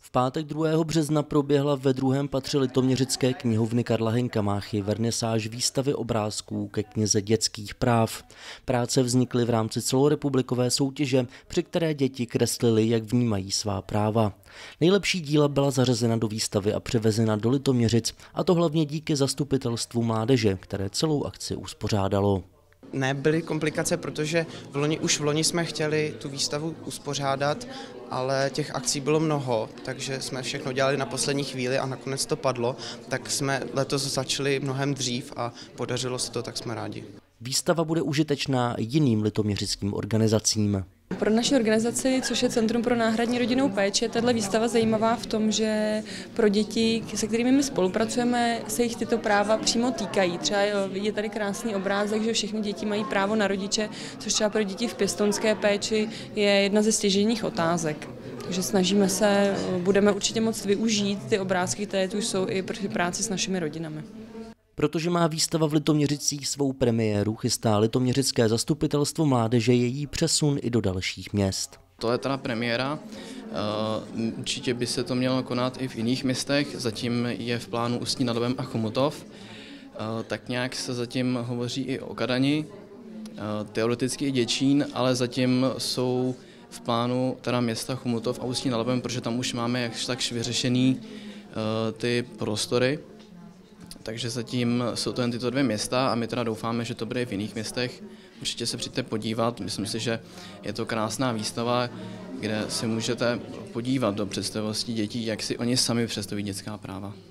V pátek 2. března proběhla ve druhém patře litoměřické knihovny Karla Hynka Máchy vernisáž výstavy obrázků ke knize dětských práv. Práce vznikly v rámci celorepublikové soutěže, při které děti kreslily, jak vnímají svá práva. Nejlepší díla byla zařazena do výstavy a převezena do Litoměřic, a to hlavně díky Zastupitelstvu mládeže, které celou akci uspořádalo. Nebyly komplikace, protože už v loni jsme chtěli tu výstavu uspořádat, ale těch akcí bylo mnoho, takže jsme všechno dělali na poslední chvíli a nakonec to padlo, tak jsme letos začali mnohem dřív a podařilo se to, tak jsme rádi. Výstava bude užitečná jiným litoměřickým organizacím. Pro naši organizaci, což je Centrum pro náhradní rodinnou péči, je tato výstava zajímavá v tom, že pro děti, se kterými my spolupracujeme, se jich tyto práva přímo týkají. Třeba je tady krásný obrázek, že všechny děti mají právo na rodiče, což třeba pro děti v pěstounské péči je jedna ze stěžejních otázek. Takže snažíme se, budeme určitě moct využít ty obrázky, které tu jsou i při práci s našimi rodinami. Protože má výstava v Litoměřicích svou premiéru, chystá Litoměřické zastupitelstvo mládeže její přesun i do dalších měst. To je teda premiéra, určitě by se to mělo konat i v jiných městech, zatím je v plánu Ústí nad Labem a Chomutov, tak nějak se zatím hovoří i o Kadani, teoreticky i Děčín, ale zatím jsou v plánu teda města Chomutov a Ústí nad Labem, protože tam už máme jakž takž vyřešený ty prostory. Takže zatím jsou to jen tyto dvě města a my teda doufáme, že to bude i v jiných městech. Určitě se přijďte podívat, myslím si, že je to krásná výstava, kde si můžete podívat do představivosti dětí, jak si oni sami představí dětská práva.